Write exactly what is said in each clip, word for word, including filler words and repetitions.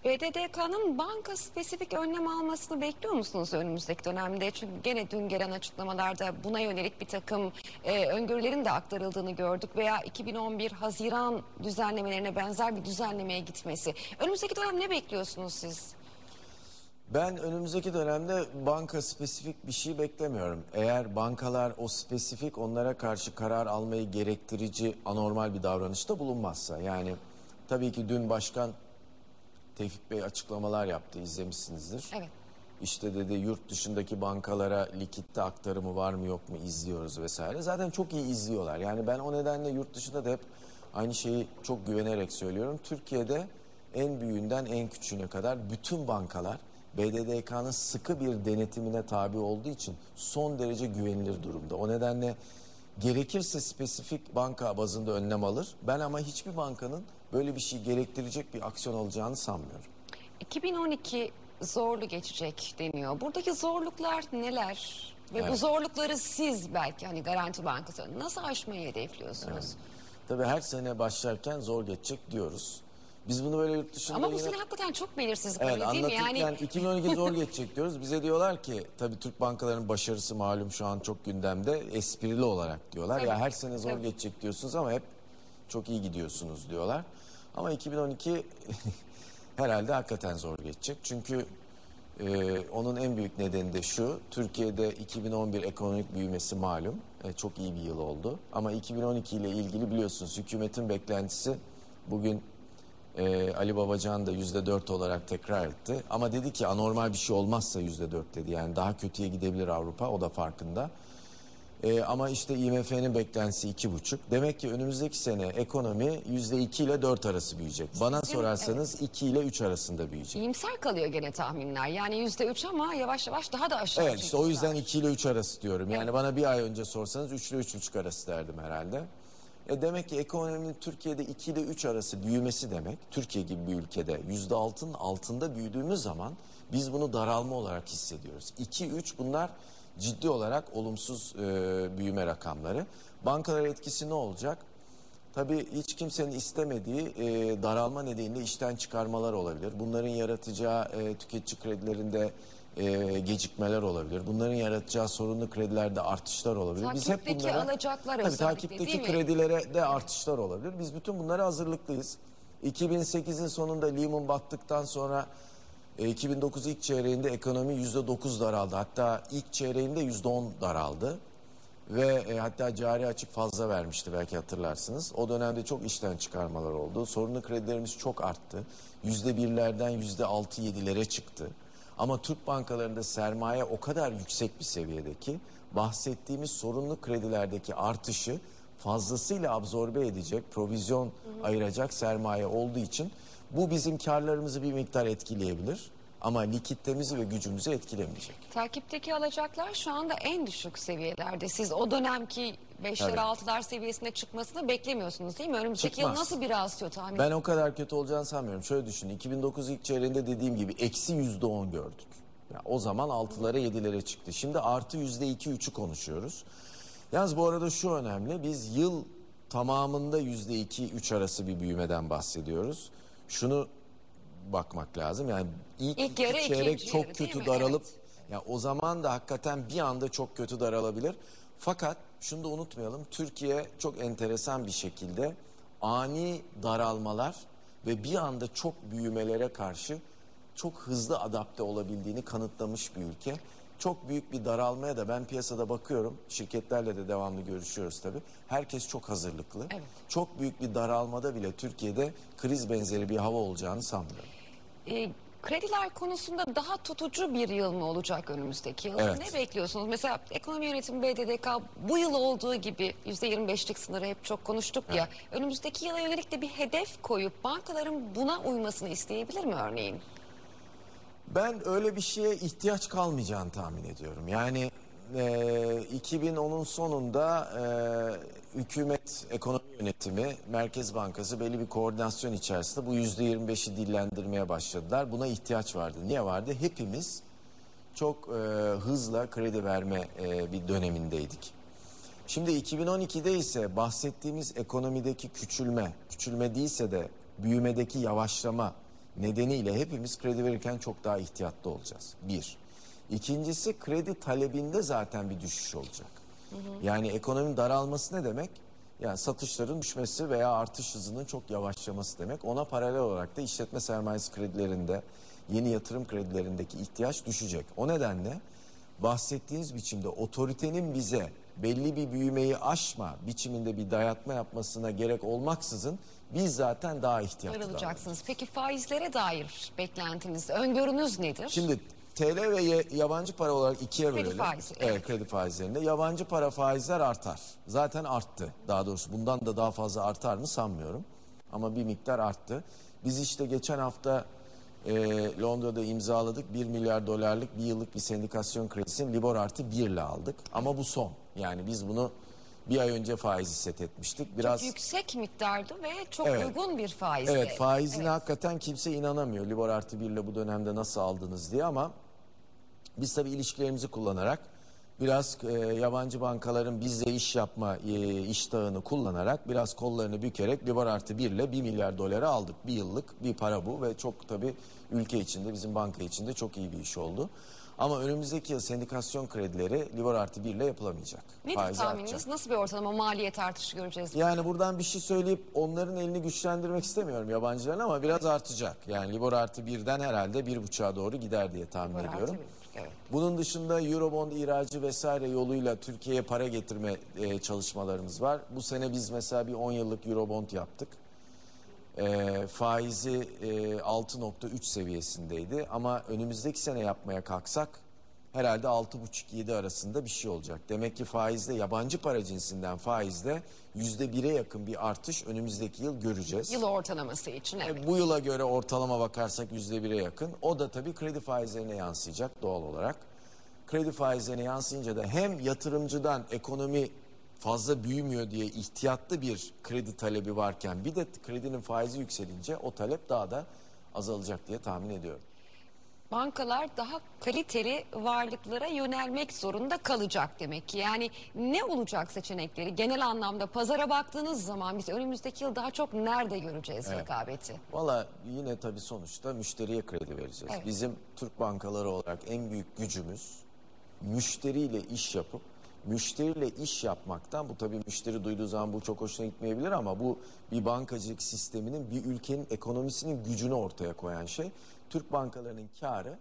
B D D K'nın banka spesifik önlem almasını bekliyor musunuz önümüzdeki dönemde? Çünkü gene dün gelen açıklamalarda buna yönelik bir takım e, öngörülerin de aktarıldığını gördük. Veya iki bin on bir Haziran düzenlemelerine benzer bir düzenlemeye gitmesi. Önümüzdeki dönem ne bekliyorsunuz siz? Ben önümüzdeki dönemde banka spesifik bir şey beklemiyorum. Eğer bankalar o spesifik onlara karşı karar almayı gerektirici anormal bir davranışta bulunmazsa. Yani tabii ki dün Başkan Tevfik Bey açıklamalar yaptı, izlemişsinizdir. Evet. İşte dedi yurt dışındaki bankalara likitte aktarımı var mı yok mu izliyoruz vesaire. Zaten çok iyi izliyorlar. Yani ben o nedenle yurt dışında da hep aynı şeyi çok güvenerek söylüyorum. Türkiye'de en büyüğünden en küçüğüne kadar bütün bankalar B D D K'nın sıkı bir denetimine tabi olduğu için son derece güvenilir durumda. O nedenle gerekirse spesifik banka bazında önlem alır. Ben ama hiçbir bankanın böyle bir şey gerektirecek bir aksiyon alacağını sanmıyorum. iki bin on iki zorlu geçecek deniyor. Buradaki zorluklar neler? Ve bu Evet. zorlukları siz belki hani Garanti Bankası nasıl aşmayı hedefliyorsunuz? Tabii her sene başlarken zor geçecek diyoruz. Biz bunu böyle yurt dışında Ama bu yine... sene hakikaten çok belirsiz Evet, kalıyor değil mi? anlatırken Yani iki bin on iki zor geçecek diyoruz. Bize diyorlar ki tabii Türk bankalarının başarısı malum şu an çok gündemde, esprili olarak diyorlar. Tabii. Ya her sene zor Tabii. geçecek diyorsunuz ama hep çok iyi gidiyorsunuz diyorlar. Ama iki bin on iki herhalde hakikaten zor geçecek. Çünkü e, onun en büyük nedeni de şu: Türkiye'de iki bin on bir ekonomik büyümesi malum e, çok iyi bir yıl oldu. Ama iki bin on iki ile ilgili biliyorsunuz hükümetin beklentisi bugün Ee, Ali Babacan da yüzde dört olarak tekrar etti. Ama dedi ki anormal bir şey olmazsa yüzde dört dedi. Yani daha kötüye gidebilir Avrupa, o da farkında. Ee, ama işte I M F'nin beklentisi iki buçuk. Demek ki önümüzdeki sene ekonomi yüzde iki ile dört arası büyüyecek. Bana Sizin- sorarsanız iki ile üç arasında büyüyecek. iyimser kalıyor gene tahminler. Yani yüzde üç ama yavaş yavaş daha da aşağı Evet, işte o yüzden çekiyorlar. iki ile üç arası diyorum. Yani Evet. bana bir ay önce sorsanız üç ile üç buçuk arası derdim herhalde. E demek ki ekonominin Türkiye'de iki ile üç arası büyümesi demek, Türkiye gibi bir ülkede yüzde altının altında büyüdüğümüz zaman biz bunu daralma olarak hissediyoruz. iki üç bunlar ciddi olarak olumsuz e, büyüme rakamları. Bankalar etkisi ne olacak? Tabii hiç kimsenin istemediği e, daralma nedeniyle işten çıkarmalar olabilir. Bunların yaratacağı e, tüketici kredilerinde e, gecikmeler olabilir. Bunların yaratacağı sorunlu kredilerde artışlar olabilir. Biz hep Takipteki bunlara, alacaklar tabii, özellikle takipteki değil mi? kredilere de artışlar olabilir. Biz bütün bunlara hazırlıklıyız. iki bin sekizin sonunda Lehman battıktan sonra e, iki bin dokuz ilk çeyreğinde ekonomi yüzde dokuz daraldı. Hatta ilk çeyreğinde yüzde on daraldı. Ve e, hatta cari açık fazla vermişti, belki hatırlarsınız. O dönemde çok işten çıkarmalar oldu. Sorunlu kredilerimiz çok arttı. Yüzde birlerden yüzde altı yedilere çıktı. Ama Türk bankalarında sermaye o kadar yüksek bir seviyede ki bahsettiğimiz sorunlu kredilerdeki artışı fazlasıyla absorbe edecek, provizyon ayıracak sermaye olduğu için bu bizim karlarımızı bir miktar etkileyebilir. Ama likiditemizi ve gücümüzü etkilemeyecek. Takipteki alacaklar şu anda en düşük seviyelerde. Siz o dönemki beşler Tabii. altılar seviyesine çıkmasını beklemiyorsunuz değil mi? Önümüzdeki yıl Çıkmaz. nasıl bir rasyo tahmin? Ben o kadar kötü olacağını sanmıyorum. Şöyle düşünün, iki bin dokuz ilk çeyreğinde dediğim gibi eksi yüzde on gördük. Yani o zaman altılara yedilere çıktı. Şimdi artı yüzde iki üçü konuşuyoruz. Yalnız bu arada şu önemli: biz yıl tamamında yüzde iki üç arası bir büyümeden bahsediyoruz. Şunu bakmak lazım. Yani ilk, İlk iki yarı, çeyrek ikinci çok yarı, değil kötü mi? daralıp Evet. ya o zaman da hakikaten bir anda çok kötü daralabilir. Fakat şunu da unutmayalım. Türkiye çok enteresan bir şekilde ani daralmalar ve bir anda çok büyümelere karşı çok hızlı adapte olabildiğini kanıtlamış bir ülke. Çok büyük bir daralmaya da ben piyasada bakıyorum. Şirketlerle de devamlı görüşüyoruz tabii. Herkes çok hazırlıklı. Evet. Çok büyük bir daralmada bile Türkiye'de kriz benzeri bir hava olacağını sanmıyorum. E, krediler konusunda daha tutucu bir yıl mı olacak önümüzdeki yıl? Evet. Ne bekliyorsunuz? Mesela ekonomi yönetimi B D D K bu yıl olduğu gibi yüzde yirmi beşlik sınırı hep çok konuştuk ya. Önümüzdeki yıla yönelik de bir hedef koyup bankaların buna uymasını isteyebilir mi örneğin? Ben öyle bir şeye ihtiyaç kalmayacağını tahmin ediyorum. Yani e, iki bin onun sonunda e, hükümet ekonomi yönetimi, Merkez Bankası belli bir koordinasyon içerisinde bu yüzde yirmi beşi dillendirmeye başladılar. Buna ihtiyaç vardı. Niye vardı? Hepimiz çok e, hızla kredi verme e, bir dönemindeydik. Şimdi iki bin on ikide ise bahsettiğimiz ekonomideki küçülme, küçülme değilse de büyümedeki yavaşlama nedeniyle hepimiz kredi verirken çok daha ihtiyatlı olacağız. Bir. İkincisi, kredi talebinde zaten bir düşüş olacak. Hı hı. Yani ekonominin daralması ne demek? Yani satışların düşmesi veya artış hızının çok yavaşlaması demek. Ona paralel olarak da işletme sermayesi kredilerinde, yeni yatırım kredilerindeki ihtiyaç düşecek. O nedenle bahsettiğiniz biçimde otoritenin bize belli bir büyümeyi aşma biçiminde bir dayatma yapmasına gerek olmaksızın biz zaten daha ihtiyatlı Ayrılacaksınız. Peki faizlere dair beklentiniz, öngörünüz nedir? Şimdi T L ve yabancı para olarak ikiye Kredi bölelim. faizi, Evet, evet. kredi faizlerinde. Yabancı para faizler artar. Zaten arttı. Daha doğrusu bundan da daha fazla artar mı sanmıyorum. Ama bir miktar arttı. Biz işte geçen hafta e, Londra'da imzaladık. bir milyar dolarlık bir yıllık bir sendikasyon kredisini Libor artı bir ile aldık. Ama bu son. Yani biz bunu bir ay önce faizi set etmiştik. Biraz Çok yüksek miktardı ve çok Evet. uygun bir faizdi. Evet, faizine Evet. hakikaten kimse inanamıyor. Libor artı bir ile bu dönemde nasıl aldınız diye, ama biz tabii ilişkilerimizi kullanarak biraz e, yabancı bankaların bizle iş yapma e, iştahını kullanarak biraz kollarını bükerek Libor artı bir ile bir milyar doları aldık. Bir yıllık bir para bu ve çok tabii ülke içinde, bizim banka içinde çok iyi bir iş oldu. Ama önümüzdeki yıl sendikasyon kredileri Libor artı bir ile yapılamayacak. Nedir Faizi tahmininiz? artacak. Nasıl bir ortalama maliyet artışı göreceğiz? Yani buradan bir şey söyleyip onların elini güçlendirmek istemiyorum yabancıların, ama biraz artacak. Yani Libor artı birden herhalde bir buçuğa doğru gider diye tahmin Libor artı ediyorum. bir, evet. Bunun dışında Eurobond ihracı vesaire yoluyla Türkiye'ye para getirme e, çalışmalarımız var. Bu sene biz mesela bir on yıllık Eurobond yaptık. E, faizi e, altı nokta üç seviyesindeydi, ama önümüzdeki sene yapmaya kalksak herhalde altı buçuk yedi arasında bir şey olacak. Demek ki faizde, yabancı para cinsinden faizde yüzde bire yakın bir artış önümüzdeki yıl göreceğiz. Yıl ortalaması için, evet. E, bu yıla göre ortalama bakarsak yüzde bire yakın. O da tabii kredi faizlerine yansıyacak doğal olarak. Kredi faizlerine yansıyınca da hem yatırımcıdan ekonomi fazla büyümüyor diye ihtiyatlı bir kredi talebi varken, bir de kredinin faizi yükselince o talep daha da azalacak diye tahmin ediyorum. Bankalar daha kaliteli varlıklara yönelmek zorunda kalacak demek ki. Yani ne olacak seçenekleri? Genel anlamda pazara baktığınız zaman biz önümüzdeki yıl daha çok nerede göreceğiz Evet. rekabeti? Valla yine tabii sonuçta müşteriye kredi vereceğiz. Evet. Bizim Türk bankaları olarak en büyük gücümüz müşteriyle iş yapıp müşteriyle iş yapmaktan, bu tabii müşteri duyduğu zaman bu çok hoşuna gitmeyebilir, ama bu bir bankacılık sisteminin, bir ülkenin ekonomisinin gücünü ortaya koyan şey. Türk bankalarının kârı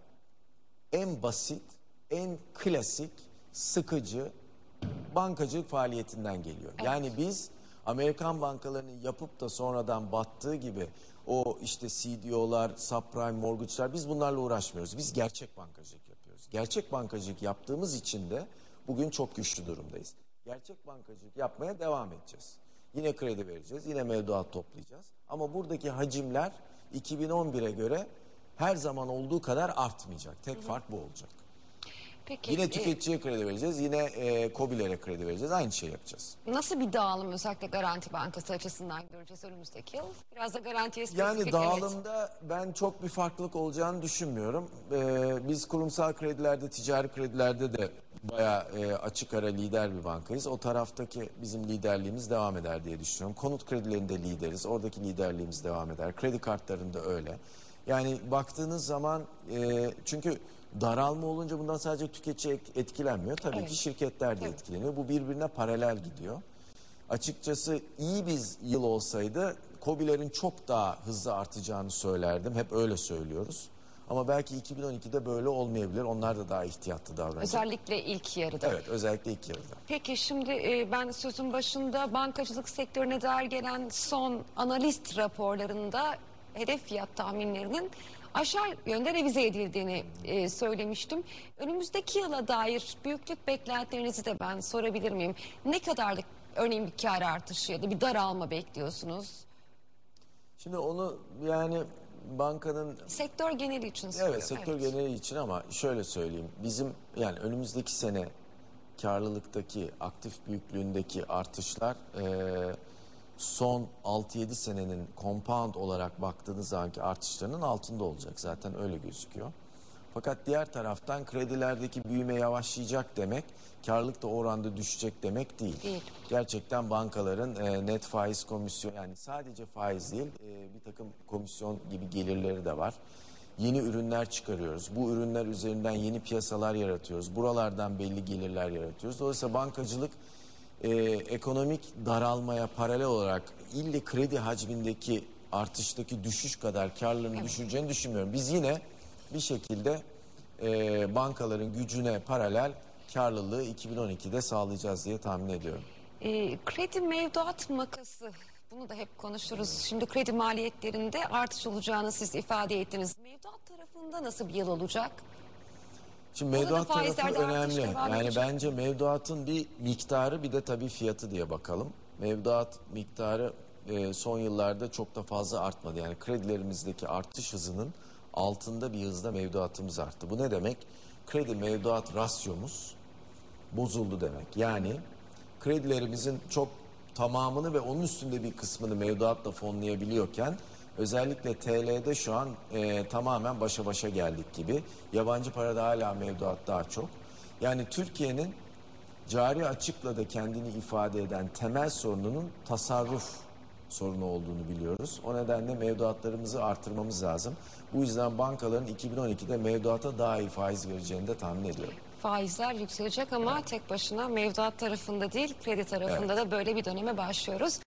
en basit, en klasik, sıkıcı bankacılık faaliyetinden geliyor. Evet. Yani biz Amerikan bankalarının yapıp da sonradan battığı gibi o işte C D O'lar, subprime mortgage'lar, biz bunlarla uğraşmıyoruz. Biz gerçek bankacılık yapıyoruz. Gerçek bankacılık yaptığımız için de bugün çok güçlü durumdayız. Gerçek bankacılık yapmaya devam edeceğiz. Yine kredi vereceğiz, yine mevduat toplayacağız. Ama buradaki hacimler iki bin on bire göre her zaman olduğu kadar artmayacak. Tek fark bu olacak. Peki, Yine e, tüketiciye kredi vereceğiz, yine e, KOBİ'lere kredi vereceğiz. Aynı şey yapacağız. nasıl bir dağılım özellikle Garanti Bankası açısından göreceğiz önümüzdeki yıl? Biraz da garantiye spesifik. Yani evet. dağılımda ben çok bir farklılık olacağını düşünmüyorum. Ee, biz kurumsal kredilerde, ticari kredilerde de bayağı e, açık ara lider bir bankayız. O taraftaki bizim liderliğimiz devam eder diye düşünüyorum. Konut kredilerinde lideriz. Oradaki liderliğimiz devam eder. Kredi kartlarında öyle. Yani baktığınız zaman e, çünkü daralma olunca bundan sadece tüketici etkilenmiyor. Tabii Evet. ki şirketler de Evet. etkileniyor. Bu birbirine paralel gidiyor. Açıkçası iyi bir yıl olsaydı KOBİ'lerin çok daha hızlı artacağını söylerdim. Hep öyle söylüyoruz. Ama belki iki bin on ikide böyle olmayabilir. Onlar da daha ihtiyatlı davranacak. Özellikle ilk yarıda. Evet, özellikle ilk yarıda. Peki şimdi e, ben sözün başında bankacılık sektörüne dair gelen son analist raporlarında hedef fiyat tahminlerinin aşağı yönde revize edildiğini e, söylemiştim. Önümüzdeki yıla dair büyüklük beklentilerinizi de ben sorabilir miyim? Ne kadarlık örneğin bir kar artışı ya da bir daralma bekliyorsunuz? Şimdi onu yani bankanın... Sektör geneli için soruyorum. Evet, sektör evet. geneli için, ama şöyle söyleyeyim. Bizim yani önümüzdeki sene karlılıktaki, aktif büyüklüğündeki artışlar e, son altı yedi senenin compound olarak baktığınız zamanki artışlarının altında olacak. Zaten öyle gözüküyor. Fakat diğer taraftan kredilerdeki büyüme yavaşlayacak demek, karlılık da o oranda düşecek demek değil. Değil. Gerçekten bankaların e, net faiz komisyon, yani sadece faiz değil, e, bir takım komisyon gibi gelirleri de var. Yeni ürünler çıkarıyoruz. Bu ürünler üzerinden yeni piyasalar yaratıyoruz. Buralardan belli gelirler yaratıyoruz. Dolayısıyla bankacılık e, ekonomik daralmaya paralel olarak ille kredi hacmindeki artıştaki düşüş kadar karlılığını Evet. düşüreceğini düşünmüyorum. Biz yine bir şekilde e, bankaların gücüne paralel karlılığı iki bin on ikide sağlayacağız diye tahmin ediyorum. E, kredi mevduat makası, bunu da hep konuşuruz. Şimdi kredi maliyetlerinde artış olacağını siz ifade ettiniz. Mevduat tarafında nasıl bir yıl olacak? Şimdi Orada da mevduat tarafı faizlerde artış önemli. devam Yani edecek bence mi? mevduatın bir miktarı bir de tabii fiyatı diye bakalım. Mevduat miktarı e, son yıllarda çok da fazla artmadı. Yani kredilerimizdeki artış hızının altında bir hızda mevduatımız arttı. Bu ne demek? Kredi mevduat rasyomuz bozuldu demek. Yani kredilerimizin çok tamamını ve onun üstünde bir kısmını mevduatla fonlayabiliyorken özellikle T L'de şu an e, tamamen başa başa geldik gibi. Yabancı parada hala mevduat daha çok. Yani Türkiye'nin cari açıkla da kendini ifade eden temel sorununun tasarruf sorunu olduğunu biliyoruz. O nedenle mevduatlarımızı artırmamız lazım. Bu yüzden bankaların iki bin on ikide mevduata daha iyi faiz vereceğini de tahmin ediyorum. Faizler yükselecek ama tek başına mevduat tarafında değil, kredi tarafında da böyle bir döneme başlıyoruz.